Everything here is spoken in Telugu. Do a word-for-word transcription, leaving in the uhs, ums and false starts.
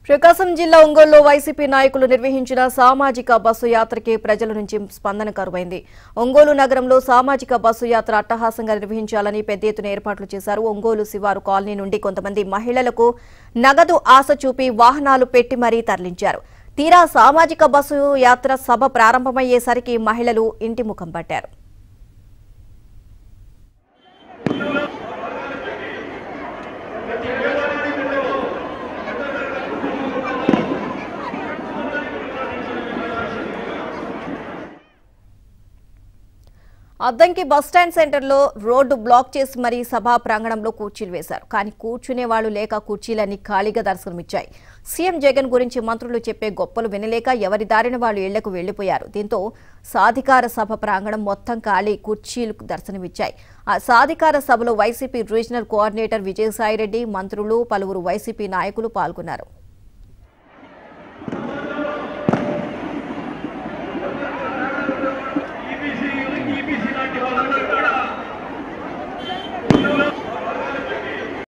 ప్రకాశం జిల్లా ఒంగోలులో వైసీపీ నాయకులు నిర్వహించిన సామాజిక బస్సు యాత్రకి ప్రజల నుంచి స్పందన కరువైంది. ఒంగోలు నగరంలో సామాజిక బస్సు యాత్ర అట్టహాసంగా నిర్వహించాలని పెద్ద ఎత్తున ఏర్పాట్లు చేశారు. ఒంగోలు శివారు కాలనీ నుండి కొంతమంది మహిళలకు నగదు ఆశ చూపి వాహనాలు పెట్టి మరీ తరలించారు. తీరా సామాజిక బస్సు యాత్ర సభ ప్రారంభమయ్యేసరికి మహిళలు ఇంటి ముఖం పట్టారు. అద్దంకి బస్టాండ్ సెంటర్లో రోడ్డు బ్లాక్ చేసి మరీ సభా ప్రాంగణంలో కుర్చీలు వేశారు. కానీ కూర్చునే వాళ్లు లేక కుర్చీలన్నీ ఖాళీగా దర్శనమిచ్చాయి. సీఎం జగన్ గురించి మంత్రులు చెప్పే గొప్పలు వినలేక ఎవరి దారిన వాళ్లు ఇళ్లకు వెళ్లిపోయారు. దీంతో సాధికార సభ ప్రాంగణం మొత్తం ఖాళీ, కుర్చీలు దర్శనమిచ్చాయి. ఆ సాధికార సభలో వైసీపీ రీజనల్ కోఆర్డినేటర్ విజయసాయిరెడ్డి, మంత్రులు, పలువురు వైసీపీ నాయకులు పాల్గొన్నారు.